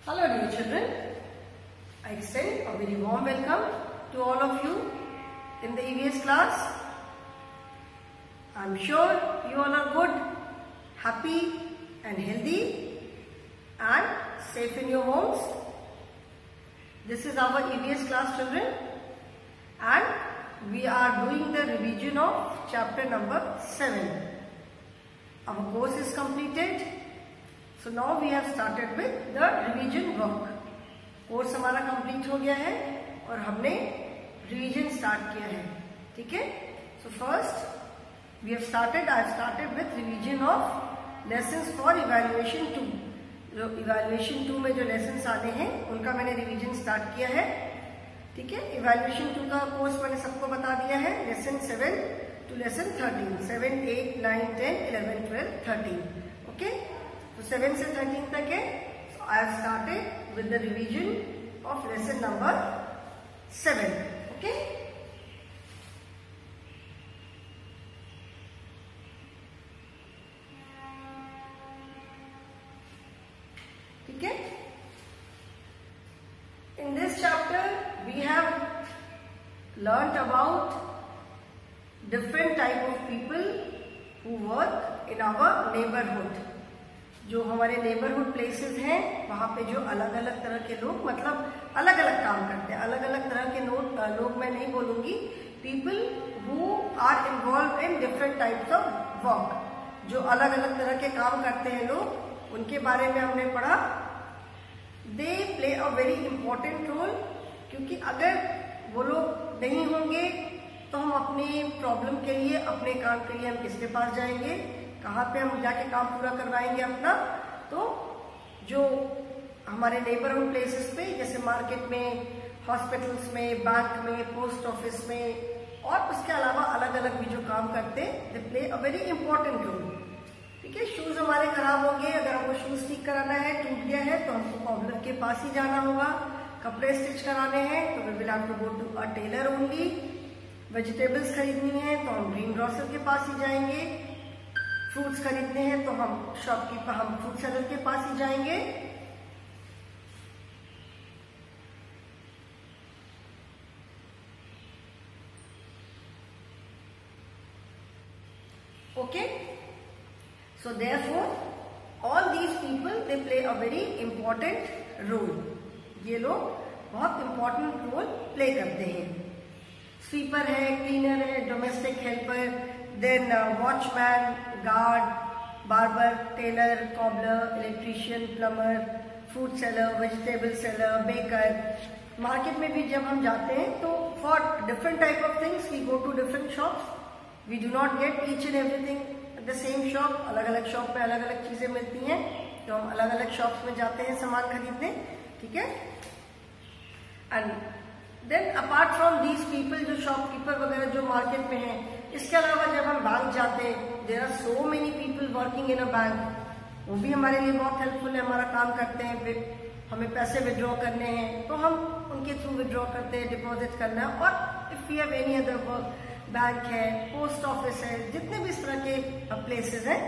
Hello dear children, I extend a very warm welcome to all of you in the EVS class. I am sure you all are good, happy and healthy and safe in your homes. This is our EVS class children and we are doing the revision of chapter number 7. Our course is completed. So now we have started with the revision work. Course हमारा complete हो गया है और हमने revision start किया है. ठीक है. So first we have started I started with revision of lessons for evaluation 2. जो इवैल्यूएशन 2 में जो लेसन्स आने हैं उनका मैंने रिवीजन स्टार्ट किया है. ठीक है. इवैल्यूएशन 2 का कोर्स मैंने सबको बता दिया है. Lesson 7 to lesson 13, 7, 8, 9, 10, 11, 12, 13. ओके. तो 7 से 13 तक है. So I have started with the revision of lesson number 7. Okay. ठीक है. In this chapter we have learnt about different type of people who work in our neighborhood. जो हमारे neighbourhood places हैं वहाँ पे जो अलग अलग तरह के लोग मतलब अलग अलग काम करते हैं. अलग अलग तरह के लोग मैं नहीं बोलूंगी. People who are involve in different types of work. जो अलग अलग तरह के काम करते हैं लोग, उनके बारे में हमने पढ़ा. They play a very important role. क्योंकि अगर वो लोग नहीं होंगे तो हम अपनी प्रॉब्लम के लिए, अपने काम के लिए हम किसके पास जाएंगे, कहाँ पे हम जाके काम पूरा करवाएंगे अपना. तो जो हमारे नेबरहुड प्लेसेस पे जैसे मार्केट में, हॉस्पिटल्स में, बैंक में, पोस्ट ऑफिस में और उसके अलावा अलग अलग भी जो काम करते हैं, they play a very important role. ठीक है. शूज हमारे खराब होंगे, अगर हमको शूज ठीक कराना है, टूट गया है तो हमको कॉर्नर के पास ही जाना होगा. कपड़े स्टिच कराने हैं तो we will have to go to a tailor only. Vegetables खरीदनी है तो हम ग्रीन ग्रोसर के पास ही जाएंगे. फ्रूट्स खरीदने हैं तो हम शॉपकीपर, हम फ्रूट सेलर के पास ही जाएंगे. Okay. So therefore all these people they play a very important role. ये लोग बहुत इंपॉर्टेंट रोल प्ले करते हैं. स्वीपर है, क्लीनर है, domestic helper, then watchman, guard, barber, tailor, cobbler, electrician, plumber, fruit seller, vegetable seller, baker. Market में भी जब हम जाते हैं तो for different type of things we go to different shops. We do not get each and everything at the same shop. अलग अलग shop पे अलग अलग चीजें मिलती हैं तो हम अलग अलग शॉप्स में जाते हैं सामान खरीदने. ठीक है. And then apart from these people, जो शॉपकीपर वगैरह जो मार्केट में हैं, इसके अलावा जब हम बैंक जाते हैं, there are so many people working in a bank. वो भी हमारे लिए बहुत हेल्पफुल है, हमारा काम करते हैं. हमें पैसे विड्रॉ करने हैं तो हम उनके थ्रू विड्रॉ करते हैं, डिपॉजिट करना है. और if we have any other work, bank है, पोस्ट ऑफिस है, जितने भी इस तरह के प्लेसेस हैं,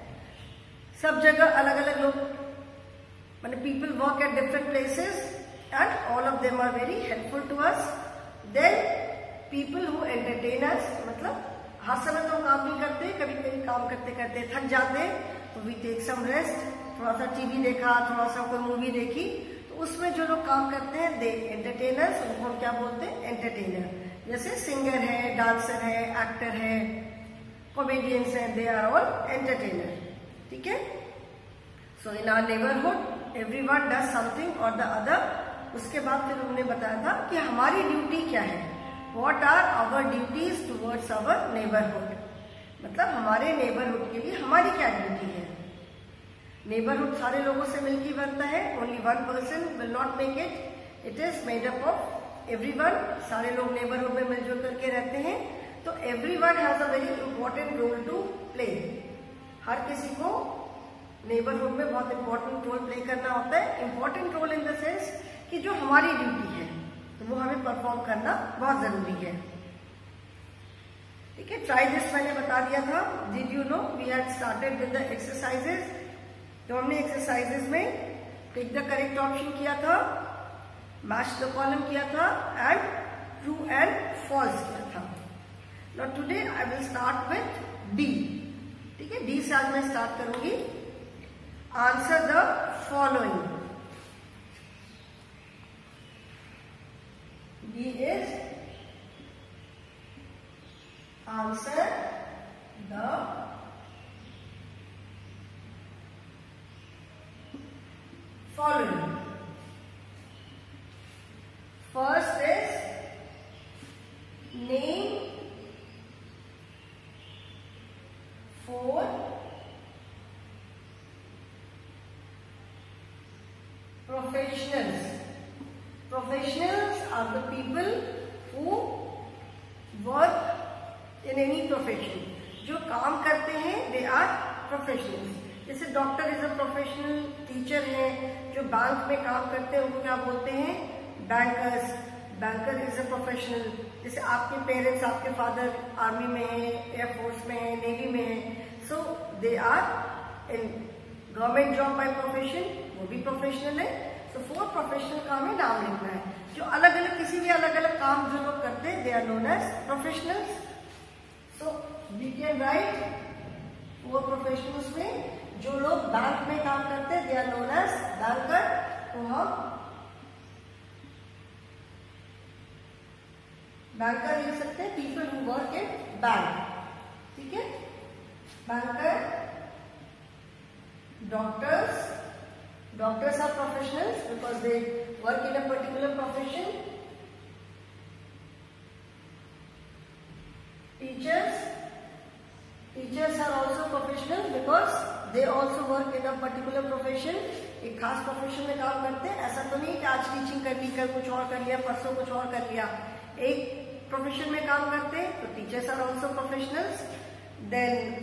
सब जगह अलग अलग लोग, माने people work at different places and all of them are very helpful to us. Then people who entertain us, मतलब हर समय तो काम नहीं करते, कभी कभी काम करते करते थक जाते हैं तो we take some rest. थोड़ा सा टीवी देखा, थोड़ा सा कोई मूवी देखी, तो उसमें जो लोग काम करते हैं they entertain us. उनको हम क्या बोलते हैं? एंटरटेनर. जैसे सिंगर है, डांसर है, एक्टर है, कॉमेडियंस है, they are all entertainer. ठीक है. So in our neighborhood everyone does something or the other. उसके बाद फिर उन्होंने बताया था कि हमारी ड्यूटी क्या है. What are our duties towards our neighbourhood. मतलब हमारे नेबरहुड के लिए हमारी क्या ड्यूटी है. नेबरहुड सारे लोगों से मिलकर बनता है. Only one person will not make it. It is made up of everyone. सारे लोग नेबरहुड में मिलजुल करके रहते हैं. तो everyone has a very important role to play. हर किसी को नेबरहुड में बहुत इंपॉर्टेंट रोल प्ले करना होता है. Important role in the sense कि जो हमारी ड्यूटी है तो वो हमें परफॉर्म करना बहुत जरूरी है. ठीक है. ट्राई दिस मैंने बता दिया था. Did you know we had started with the exercises. तो हमने एक्सरसाइजेस में टेक द करेक्ट ऑप्शन किया था, मैच द कॉलम किया था एंड ट्रू एंड फॉल्स किया था। Now today I will start with D. ठीक है, डी से आज मैं स्टार्ट करूंगी। Answer the following. D is answer the following. First is name 4 professionals. Professionals are the people who work in any profession. जो काम करते हैं they are professionals. जैसे doctor is a professional, teacher है, जो बैंक में काम करते हैं उनको क्या बोलते हैं, bankers. Banker is a professional. जैसे आपके पेरेंट्स, आपके फादर आर्मी में है, एयरफोर्स में है, नेवी में है, so they are in government job by profession, वो भी प्रोफेशनल है। सो 4 प्रोफेशनल काम में नाम लिखना है। जो अलग अलग किसी भी अलग अलग काम जो लोग करते हैं they are known as professionals. So we can write 4 professionals में जो लोग बैंक में काम करते हैं they are known as banker. तो हम बैंकर लिख सकते हैं, people who work in bank. ठीक है, banker. Doctors, doctors are professionals because they work in a particular profession. Teachers, teachers are also professional because they also work in a particular profession. एक खास profession में काम करते हैं। ऐसा तो नहीं कि आज टीचिंग कर ली, कल कुछ और कर लिया, परसों कुछ और कर लिया। एक प्रोफेशन में काम करते हैं तो teachers are also professionals. Then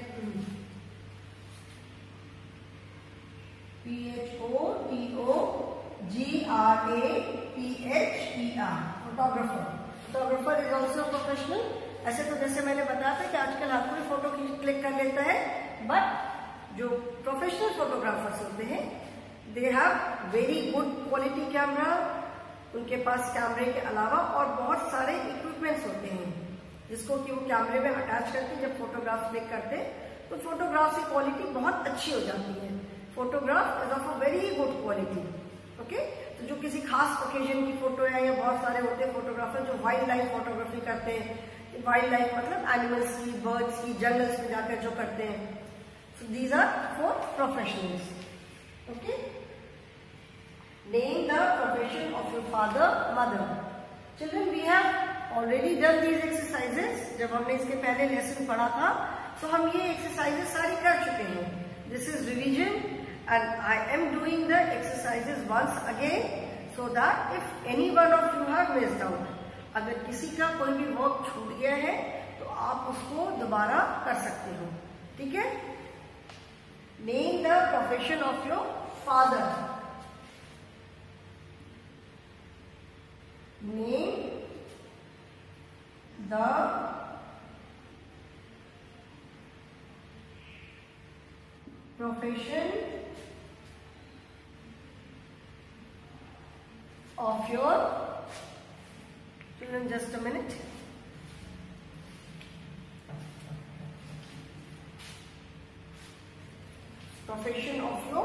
PHOTOGRAPHER, photographer. Photographer is also professional. ऐसे तो जैसे मैंने बताया था कि आजकल हर कोई फोटो क्लिक कर लेता है, बट जो प्रोफेशनल फोटोग्राफर्स होते हैं they have very good quality camera. उनके पास कैमरे के अलावा और बहुत सारे इक्विपमेंट्स होते हैं जिसको कि वो कैमरे में अटैच करके जब फोटोग्राफ क्लिक करते हैं तो फोटोग्राफ की क्वालिटी बहुत अच्छी हो जाती है। Photograph is of a very good quality. Okay, तो जो किसी खास ओकेजन की फोटो है, या बहुत सारे होते हैं फोटोग्राफर जो वाइल्ड लाइफ फोटोग्राफी करते हैं। वाइल्ड लाइफ मतलब एनिमल्स की, बर्ड्स की, जंगल्स में जाकर जो करते हैं। So these are 4 professionals. Okay. Name the profession of your father, mother. Children, we have already done these exercises. जब हमने इसके पहले लेसन पढ़ा था तो हम ये एक्सरसाइजेस सारी कर चुके हैं। This is revision and I am doing the exercises once again so that if any one of you have missed out, अगर किसी का कोई भी वर्क छूट गया है तो आप उसको दोबारा कर सकते हो। ठीक है। Name the profession of your father. Name the profession of your children. Just a minute. Profession of your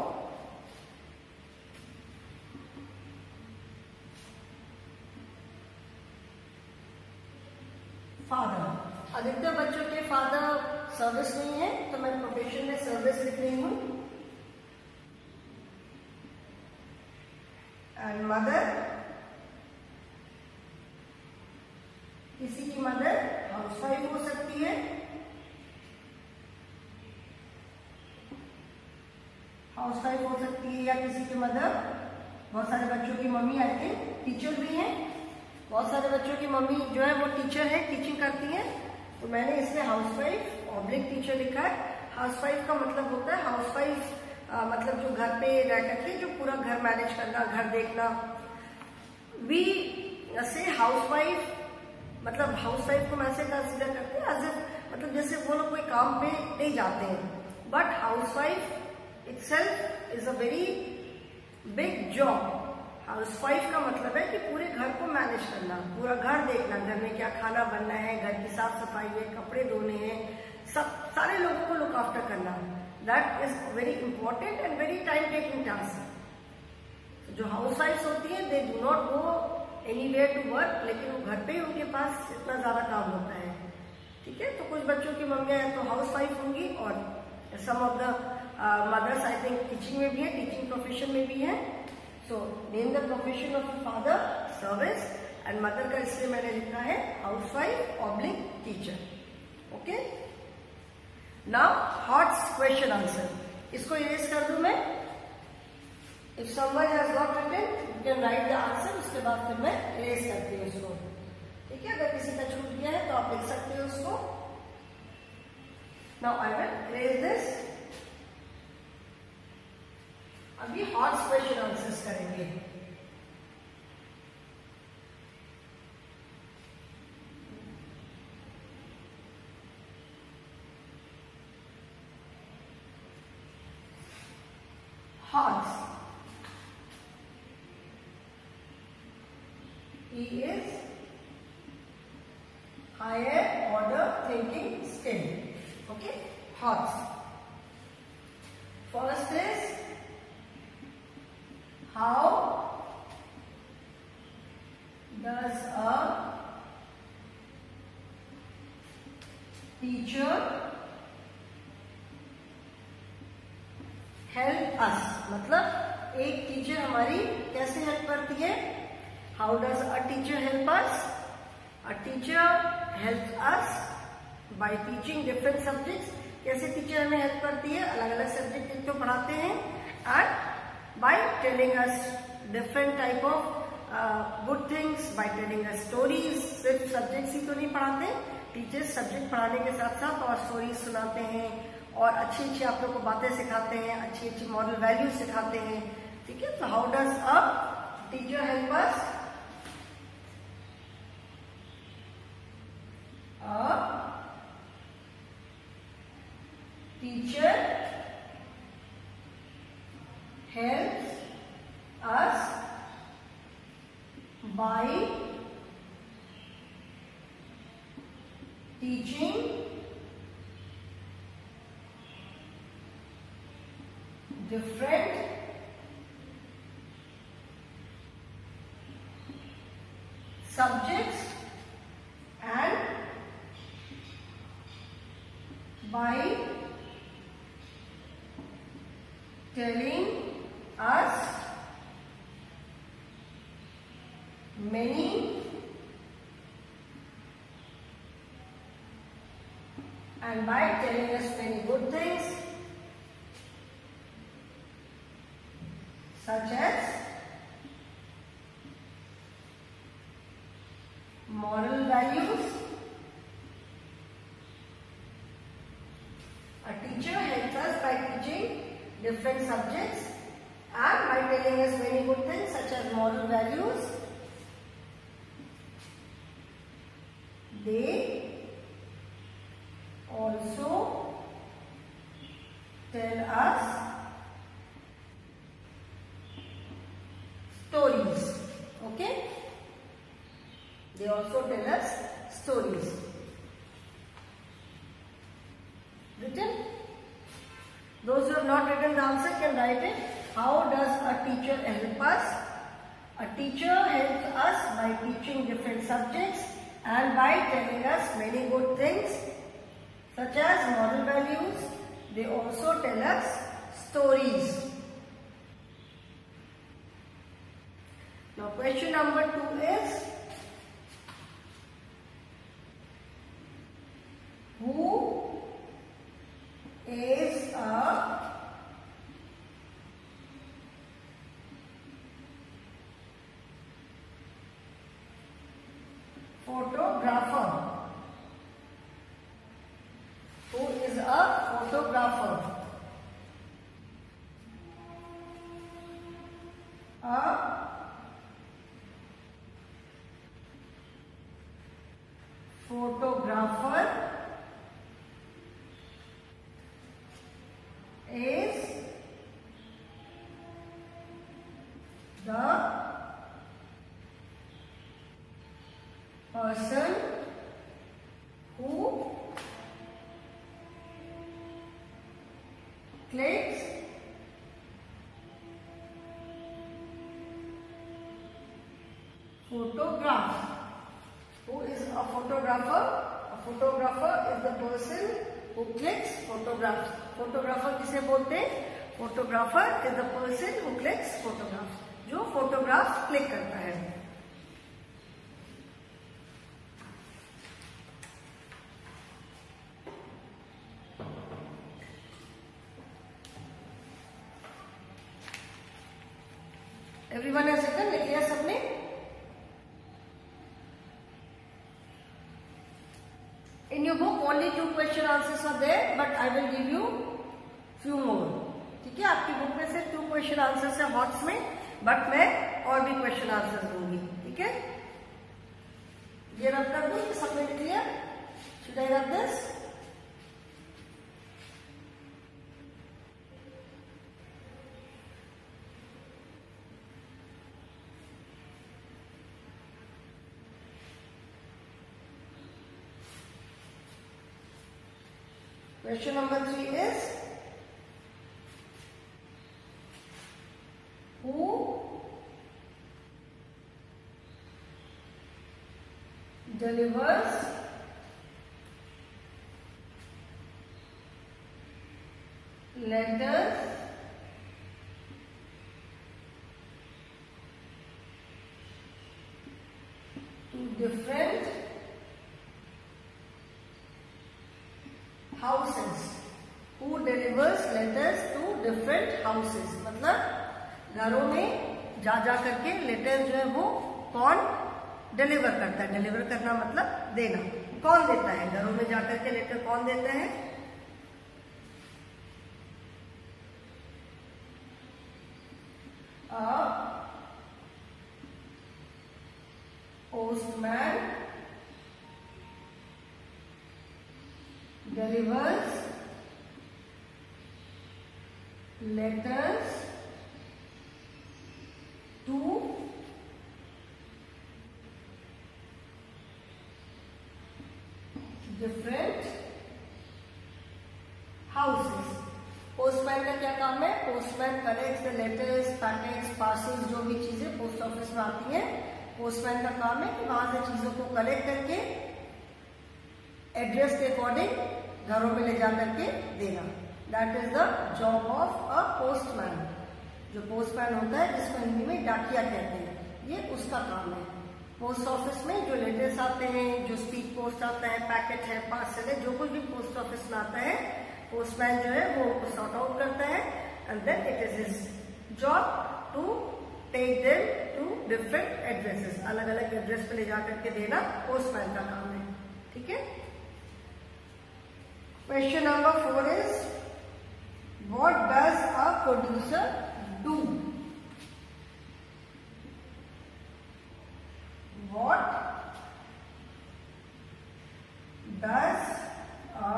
father. अधिकतर बच्चों के फादर सर्विस नहीं है तो मैं प्रोफेशन में सर्विस लिख रही हूं। एंड मदर, किसी की मदर हाउसवाइफ हो सकती है, हाउसवाइफ हो सकती है, या किसी की मदर, बहुत सारे बच्चों की मम्मी आई थिंक टीचर भी हैं। बहुत सारे बच्चों की मम्मी जो है वो टीचर है, टीचिंग करती है। तो मैंने इसमें हाउसवाइफ ऑब्लिक टीचर लिखा है। हाउसवाइफ का मतलब होता है हाउसवाइफ मतलब जो घर पे रह करके जो पूरा घर मैनेज करना, घर देखना। वी से हाउसवाइफ मतलब हाउसवाइफ को हम ऐसे कंसिडर करते हैं एज ए मतलब जैसे वो लोग कोई काम पे नहीं जाते हैं, but housewife itself is a very big job. Housewife का मतलब है कि पूरे घर को मैनेज करना, पूरा घर देखना, घर में क्या खाना बनना है, घर की साफ सफाई है, कपड़े धोने हैं, सब सारे लोगों को लुक आफ्टर करना। That is very important and very time taking task. जो हाउसवाइफ्स होती है दे do not go anywhere to work, लेकिन वो घर पे ही उनके पास इतना ज्यादा काम होता है। ठीक है, तो कुछ बच्चों की मम्मियां तो हाउसवाइफ होंगी और some of the mothers I think teaching में भी है, टीचिंग प्रोफेशन में भी है। So name the profession of father service and mother का इसलिए मैंने लिखा है housewife oblique teacher. Okay, now HOTS question answer, इसको इरेज कर दूं मैं। If someone has not written you can write the answer, उसके बाद फिर मैं इरेज करती हूँ इसको। ठीक है, अगर किसी का छूट गया है तो आप लिख सकते हो उसको। Now I will erase this. अभी हॉट्स क्वेश्चन आंसर्स करेंगे। Hobbes. He is higher order thinking skill. Okay, Hobbes. First is how does a teacher help us, मतलब एक टीचर हमारी कैसे हेल्प करती है। How does a teacher help us? A teacher help us by teaching different subjects. कैसे teacher हमें help करती है? अलग अलग सब्जेक्ट जिनको पढ़ाते हैं, and by telling us different type of good things, by telling us stories. सिर्फ सब्जेक्ट्स ही तो नहीं पढ़ाते टीचर्स, सब्जेक्ट पढ़ाने के साथ साथ और स्टोरीज सुनाते हैं और अच्छी अच्छी आप लोग को बातें सिखाते हैं, अच्छी अच्छी मॉरल वैल्यूज सिखाते हैं। ठीक है, तो how does a teacher help us? A teacher helps us by teaching different subjects and by telling us many and by telling us many good things such as moral values. A teacher helps us by teaching different subjects and by telling us many good things such as moral values. They also tell us stories. Okay, they also tell us stories. Written? Those who have not written the answer can write it. How does a teacher help us? A teacher helps us by teaching different subjects and by telling us many good things such as moral values. They also tell us stories. Now question number 2 is, who is a photographer? Who is a photographer? A photographer is the person who clicks photographs. Who is a photographer? A photographer is the person who clicks photographs. Photographer किसे बोलते हैं? Photographer is the person who clicks photographs. जो photographs click करता है. Everyone has written, लिख लिया सबने? In your book only 2 question answers are there, but I will give you few more. ठीक है, आपकी बुक में सिर्फ 2 क्वेश्चन आंसर्स है हॉट्स में, बट मैं और भी क्वेश्चन आंसर्स दूंगी. ठीक है, ये रब कर दूं, सबने लिख लिया? Should I rub this? Question number 3 is, who delivers letters to different houses? Who delivers letters to different houses? मतलब घरों में जा करके लेटर जो है वो कौन डिलीवर करता है? डिलीवर करना मतलब देना. कौन देता है? घरों में जा करके लेटर कौन देता है? Postman delivers letters to different houses. Postman का क्या काम है? Postman collects the letters, packets, parcels, जो भी चीजें पोस्ट ऑफिस में आती हैं, पोस्टमैन का काम है कि वहां से चीजों को कलेक्ट करके एड्रेस के अकॉर्डिंग घरों में ले जा करके देना. That is the job of a postman. जो पोस्टमैन होता है, जिसको हिंदी में डाकिया कहते हैं, ये उसका काम है. पोस्ट ऑफिस में जो लेटर्स आते हैं, जो स्पीड पोस्ट आता है, पैकेट है, पार्सल है, जो कुछ भी पोस्ट ऑफिस में आता है, पोस्टमैन जो है वो सॉर्ट आउट करता है, and then it is his job to take them to different addresses. अलग अलग एड्रेस पे ले जा करके देना पोस्टमैन का काम है. ठीक है. Question number 4 is, what does a producer do? What does a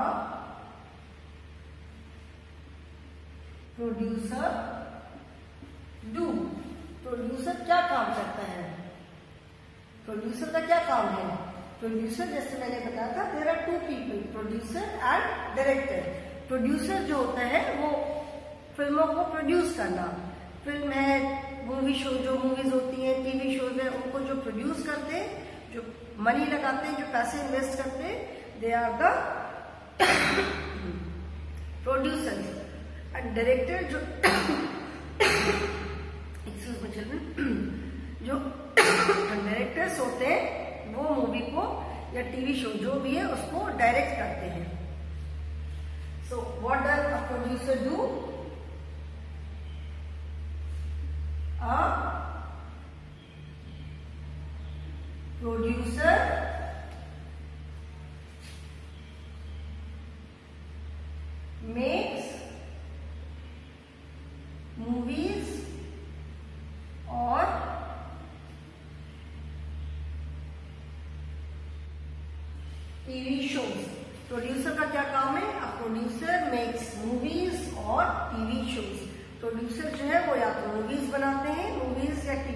producer do? Producer क्या काम करता है? प्रोड्यूसर का क्या काम है? प्रोड्यूसर, जैसे मैंने बताया था, there are 2 people, producer and director. Producer जो होता है वो फिल्मों को प्रोड्यूस करना. फिल्म है, मूवी शो, जो मूवीज होती हैं, टीवी शोज है, उनको जो प्रोड्यूस करते हैं, जो मनी लगाते हैं, जो पैसे इन्वेस्ट करते हैं, they are the producers. And director जो एक्सक्यूज मी चिल्ड्रन, जो डायरेक्टर्स होते हैं वो मूवी को या टीवी शो जो भी है उसको डायरेक्ट करते हैं. So what does a producer do? A producer makes movies और टीवी शोज. प्रोड्यूसर का क्या काम है? अ प्रोड्यूसर मेक्स मूवीज और टीवी शोज. प्रोड्यूसर जो है वो या तो मूवीज बनाते हैं, मूवीज या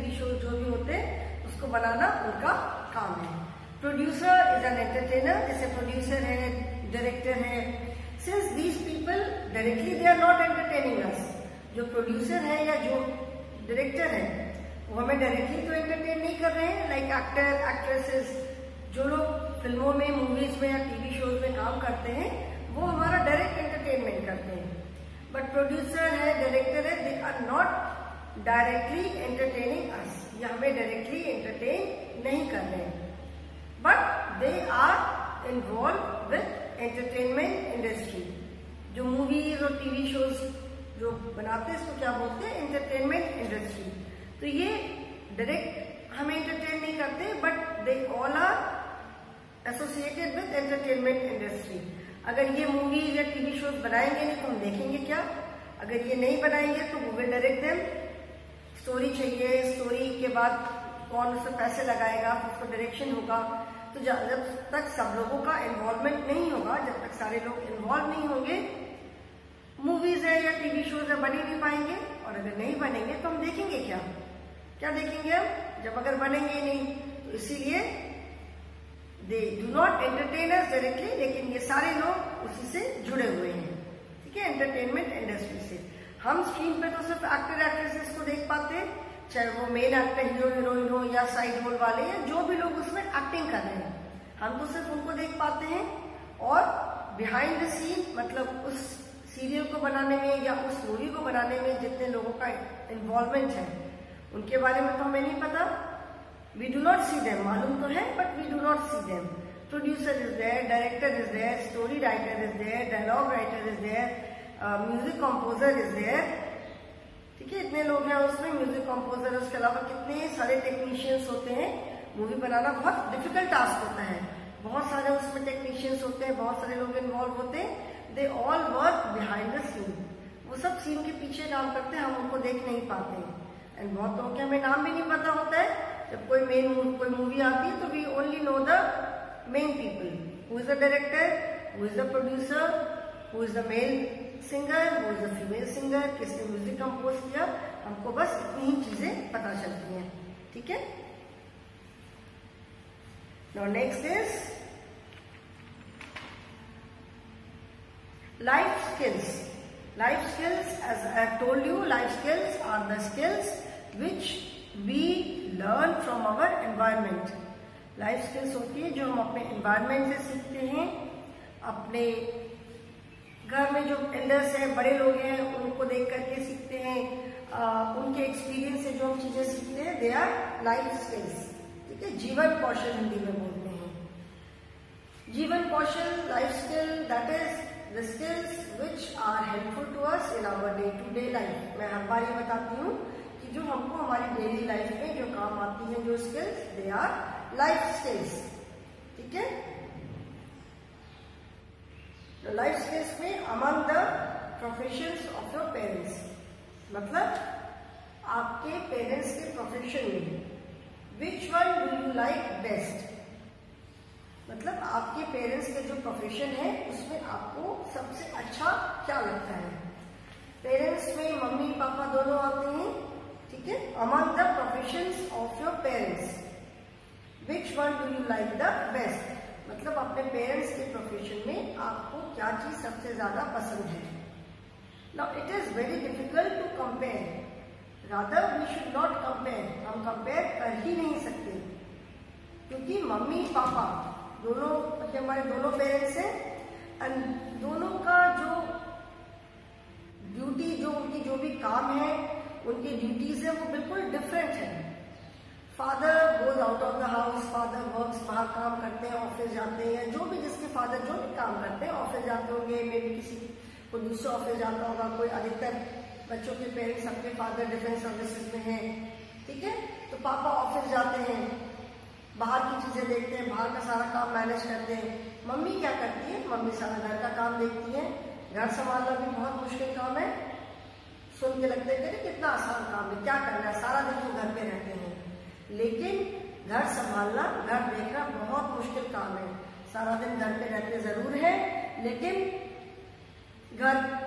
बनाना उनका काम है। प्रोड्यूसर इज एन एंटरटेनर, जैसे प्रोड्यूसर है, डायरेक्टर है। Since these people directly they are not entertaining us, जो प्रोड्यूसर है या जो डायरेक्टर है वो हमें डायरेक्टली तो एंटरटेन नहीं कर रहे हैं। लाइक एक्टर एक्ट्रेसेस, जो लोग फिल्मों में, मूवीज में या टीवी शोज में काम करते हैं वो हमारा डायरेक्ट एंटरटेनमेंट करते हैं। बट प्रोड्यूसर है, डायरेक्टर है, they are not directly entertaining us, ये हमें डायरेक्टली एंटरटेन नहीं कर रहे हैं, but they are involve with entertainment industry. जो मूवीज और टीवी शोज जो बनाते हैं इसको क्या बोलते हैं? Entertainment industry. तो ये डायरेक्ट हमें एंटरटेन नहीं करते, but they all are associated with entertainment industry. अगर ये मूवीज या टीवी शोज बनाएंगे नहीं तो हम देखेंगे क्या? अगर ये नहीं बनाएंगे तो वो विल डायरेक्ट देम। स्टोरी चाहिए, स्टोरी के बाद कौन उसमें पैसे लगाएगा, उसको डायरेक्शन होगा। तो जब तक सब लोगों का इन्वॉल्वमेंट नहीं होगा, जब तक सारे लोग इन्वॉल्व नहीं होंगे, मूवीज है या टीवी शोज है बन ही नहीं पाएंगे। और अगर नहीं बनेंगे तो हम देखेंगे क्या? क्या देखेंगे हम जब अगर बनेंगे ही नहीं? तो इसीलिए they do not entertain us directly, लेकिन ये सारे लोग उसी से जुड़े हुए हैं, ठीक है, एंटरटेनमेंट इंडस्ट्री से। हम स्क्रीन पे तो सिर्फ एक्टर एक्ट्रेसेस को देख पाते हैं, चाहे वो मेन एक्टर हीरो हीरोइन हो या साइड रोल वाले या जो भी लोग उसमें एक्टिंग कर रहे हैं, हम तो सिर्फ उनको देख पाते हैं। और बिहाइंड द सीन, मतलब उस सीरियल को बनाने में या उस मूवी को बनाने में जितने लोगों का इन्वॉल्वमेंट है उनके बारे में तो हमें नहीं पता। We do not see them, मालूम तो है but we do not see them. Producer is there, director is there, story writer is there, dialogue writer is there, music composer is there, ठीक है, इतने लोग हैं उसमें, म्यूजिक कंपोजर। उसके अलावा कितने सारे टेक्नीशियंस होते हैं। मूवी बनाना बहुत डिफिकल्ट टास्क होता है, बहुत सारे उसमें टेक्नीशियंस होते हैं, बहुत सारे लोग इन्वॉल्व होते हैं। They all work behind the scene, वो सब सीन के पीछे काम करते हैं, हम उनको देख नहीं पाते हैं। एंड बहुत लोगों के हमें नाम भी नहीं पता होता है। जब कोई मूवी आती है तो we only know the main people, who is the director, who is the producer, who is the male singer, who is the female singer, किसने म्यूजिक कंपोज किया, हमको बस इतनी ही चीजें पता चलती हैं, ठीक है। Now next is life skills. Life skills, as I have told you, life skills are the skills which we learn from our environment. Life skills होती है जो हम अपने environment से सीखते हैं, अपने घर में जो elders हैं, बड़े लोग हैं, उनको देख करके सीखते हैं, उनके experience से जो हम चीजें सीखते हैं, they are life skills, ठीक है। जीवन कौशल हिंदी में बोलते हैं। जीवन कौशल, life skill, that is the skills which are helpful to us in our day-to-day life। मैं हर बार ये बताती हूँ कि जो हमको हमारी डेली लाइफ में जो काम आती हैं, जो skills, they are life skills, ठीक है। लाइफ स्किल्स में among the professions of your parents, मतलब आपके पेरेंट्स के प्रोफेशन में which one do you like best, मतलब आपके पेरेंट्स के जो प्रोफेशन है उसमें आपको सबसे अच्छा क्या लगता है। पेरेंट्स में मम्मी पापा दोनों आते हैं, ठीक है। Among the professions of your parents which one do you like the best, मतलब अपने पेरेंट्स के प्रोफेशन में आपको क्या चीज सबसे ज्यादा पसंद है। Now it is very difficult to compare, rather we should not compare, हम कंपेयर कर ही नहीं सकते, क्योंकि मम्मी पापा दोनों, मतलब हमारे दोनों पेरेंट्स हैं, एंड दोनों का जो ड्यूटी, जो उनकी जो भी काम है, उनकी ड्यूटीज है वो बिल्कुल डिफरेंट है। Father goes out of the house, father works, बाहर काम करते हैं, ऑफिस जाते हैं, जो भी जिसके फादर जो भी काम करते हैं ऑफिस जाते होंगे, मे बी किसी को दूसरे ऑफिस जाता होगा, कोई अधिकतर बच्चों के पेरेंट्स अपने फादर डिफेंस सर्विसेज में हैं, ठीक है। तो पापा ऑफिस जाते हैं, बाहर की चीजें देखते हैं, बाहर का सारा काम मैनेज करते हैं। मम्मी क्या करती है, मम्मी सारा घर का काम देखती है। घर संभालना भी बहुत मुश्किल काम है, सुन के लगता है कि कितना आसान काम है, क्या करना है, सारा दिन वो घर पे रहते हैं। लेकिन घर संभालना, घर देखना बहुत मुश्किल काम है। सारा दिन घर पे रहते जरूर है, लेकिन घर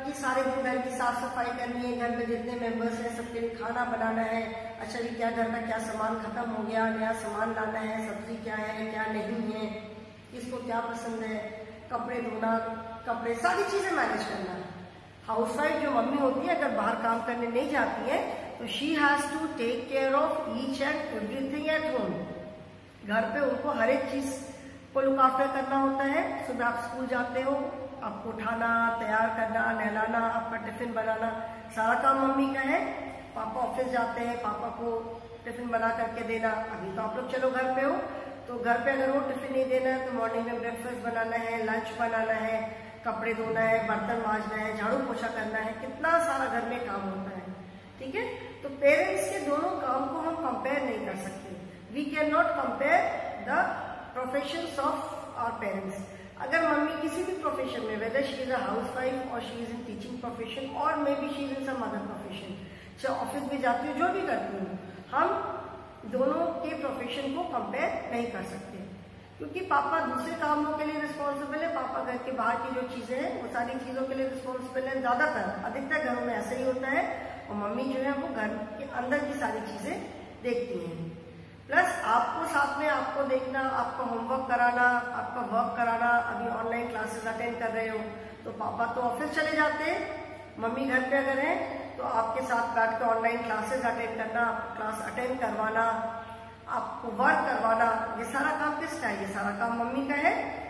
कि सारे दिन घर की साफ सफाई करनी है, घर में जितने मेंबर्स हैं सबके लिए खाना बनाना है। अच्छा भी क्या घर का क्या सामान खत्म हो गया, नया सामान लाना है, सब्जी क्या है क्या नहीं है, किसको क्या पसंद है, कपड़े धोना, कपड़े, सारी चीजें मैनेज करना। हाउसवाइफ जो मम्मी होती है अगर बाहर काम करने नहीं जाती है तो she has to take care of each and everything at home. घर पे उनको हर एक चीज को लुक आफ्टर करना होता है। सुबह आप स्कूल जाते हो, आपको उठाना, तैयार करना, नहलाना, आपका टिफिन बनाना, सारा काम मम्मी का है। पापा ऑफिस जाते हैं, पापा को टिफिन बना करके देना। अभी तो आप लोग चलो घर पे हो, तो घर पे अगर वो टिफिन नहीं देना है तो मॉर्निंग में ब्रेकफास्ट बनाना है, लंच बनाना है, कपड़े धोना है, बर्तन मांजना है, झाड़ू पोछा करना है, कितना सारा घर में काम होता है। ठीक है, तो पेरेंट्स के दोनों काम को हम कंपेयर नहीं कर सकते। We can not compare the professions of our parents. अगर मम्मी किसी भी प्रोफेशन में, whether she is a housewife और she is in teaching profession और maybe she is in some other profession, चाहे ऑफिस भी जाती हूँ, जो भी करती हूँ, हम दोनों के प्रोफेशन को कंपेयर नहीं कर सकते, क्योंकि पापा दूसरे कामों के लिए रिस्पॉन्सिबल है। पापा घर के बाहर की जो चीजें हैं वो सारी चीजों के लिए रिस्पॉन्सिबल है। ज्यादातर अधिकतर घरों में ऐसा ही होता है, और मम्मी जो है वो घर के अंदर की सारी चीजें देखती हैं। प्लस आपको साथ में आपको देखना, आपका होमवर्क कराना, आपका वर्क कराना। अभी ऑनलाइन क्लासेस अटेंड कर रहे हो तो पापा तो ऑफिस चले जाते हैं, मम्मी घर पे अगर है तो आपके साथ बैठ कर ऑनलाइन क्लासेस अटेंड करना, क्लास अटेंड करवाना, आपको वर्क करवाना, ये सारा काम किसका है? ये सारा काम मम्मी का है।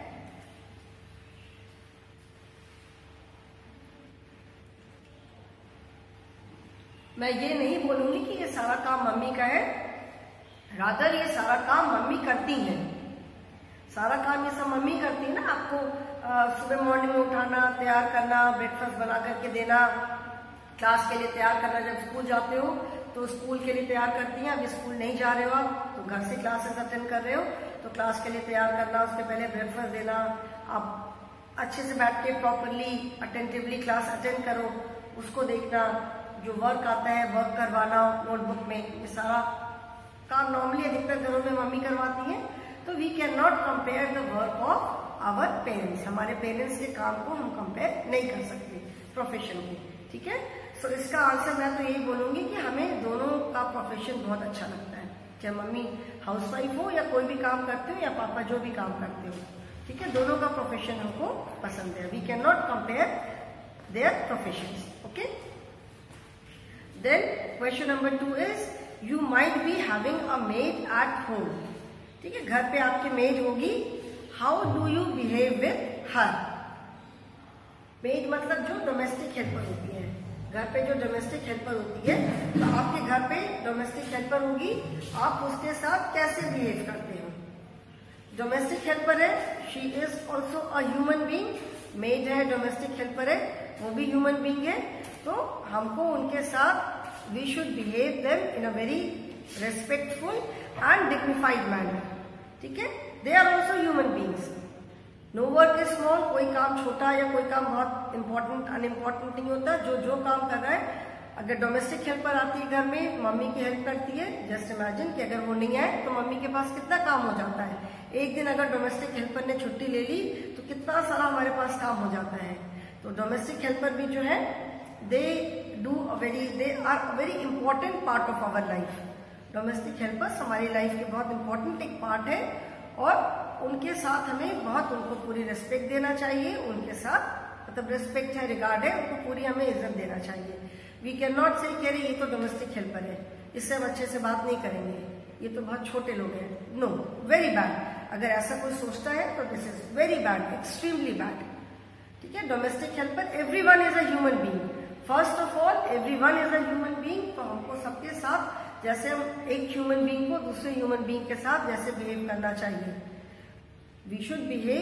मैं ये नहीं बोलूंगी कि ये सारा काम मम्मी का है, रादर ये सारा काम मम्मी करती हैं। सारा काम ये सब मम्मी करती है ना। आपको सुबह मॉर्निंग में उठाना, तैयार करना, ब्रेकफास्ट बना करके देना, क्लास के लिए तैयार करना। जब स्कूल जाते हो तो स्कूल के लिए तैयार करती हैं। अभी स्कूल नहीं जा रहे हो आप तो घर से क्लासेस अटेंड कर रहे हो तो क्लास के लिए तैयार करना, उसके पहले ब्रेकफास्ट देना, आप अच्छे से बैठ के प्रॉपरली अटेंटिवली क्लास अटेंड करो, उसको देखना, जो वर्क आता है वर्क करवाना नोटबुक में। ये सारा काम नॉर्मली अधिकतर घरों में मम्मी करवाती हैं। तो we can not compare the work of our parents. हमारे पेरेंट्स के काम को हम कंपेयर नहीं कर सकते प्रोफेशन के। ठीक है, सो इसका आंसर मैं तो यही बोलूंगी कि हमें दोनों का प्रोफेशन बहुत अच्छा लगता है, चाहे मम्मी हाउसवाइफ हो या कोई भी काम करते हो या पापा जो भी काम करते हो। ठीक है, दोनों का प्रोफेशन हमको पसंद है। We can not compare their professions. Okay, then question number 2 is you might be having a maid at home. ठीक है, घर पे आपकी मेड होगी। How do you behave with her? Maid मतलब जो डोमेस्टिक हेल्पर होती है, घर पे जो डोमेस्टिक हेल्पर होती है, तो आपके घर पे डोमेस्टिक हेल्पर होगी, आप उसके साथ कैसे बिहेव करते हो? डोमेस्टिक हेल्पर है, she is also a human being. Maid है, डोमेस्टिक हेल्पर है, वो भी ह्यूमन बींग है। तो हमको उनके साथ we should behave them in a very respectful and dignified manner. ठीक है, they are also human beings. No work is small. कोई काम छोटा या कोई काम बहुत important अनइम्पोर्टेंट नहीं होता। जो काम कर रहा है, अगर डोमेस्टिक हेल्पर आती है घर में, मम्मी की हेल्प करती है, जस्ट इमेजिन कि अगर वो नहीं आए तो मम्मी के पास कितना काम हो जाता है। एक दिन अगर डोमेस्टिक हेल्पर ने छुट्टी ले ली तो कितना सारा हमारे पास काम हो जाता है। तो डोमेस्टिक हेल्पर भी जो है they are a very important part of our life. Domestic helpers हमारी लाइफ के बहुत इंपॉर्टेंट एक पार्ट है, और उनके साथ हमें बहुत उनको पूरी रिस्पेक्ट देना चाहिए। उनके साथ मतलब रिस्पेक्ट है, रिगार्ड है, उनको पूरी हमें इज्जत देना चाहिए। वी कैन नॉट से कह रहे ये तो डोमेस्टिक हेल्पर है, इससे हम अच्छे से बात नहीं करेंगे, ये तो बहुत छोटे लोग हैं। No, very bad. अगर ऐसा कोई सोचता है तो this is very bad, extremely bad. ठीक है, domestic helper, everyone is a human being. First of all everyone is a human being. तो हमको सबके साथ जैसे हम एक ह्यूमन बीइंग को दूसरे ह्यूमन बीइंग के साथ जैसे बिहेव करना चाहिए, we should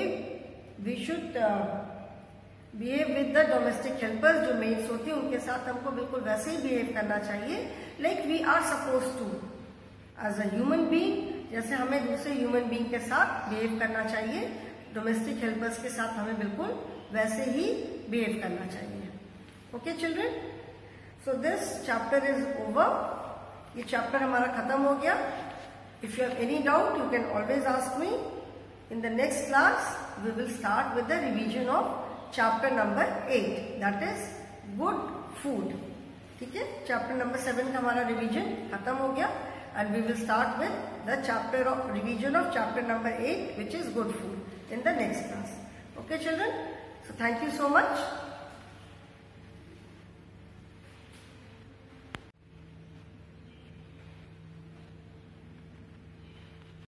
behave with the domestic helpers. जो मेड्स होती है उनके साथ हमको बिल्कुल वैसे ही बिहेव करना चाहिए, like we are suppose to as a human being. जैसे हमें दूसरे ह्यूमन बीइंग के साथ बिहेव करना चाहिए, डोमेस्टिक हेल्पर्स के साथ हमें बिल्कुल वैसे ही बिहेव करना चाहिए। Okay children, so this chapter is over. ये चैप्टर हमारा खत्म हो गया। If you have any doubt you can always ask me. In the next class we will start with the revision of chapter number 8, that is good food. ठीक है, chapter number 7 का हमारा revision खत्म हो गया and we will start with the chapter of revision of chapter number 8 which is good food in the next class. Okay children, so thank you so much.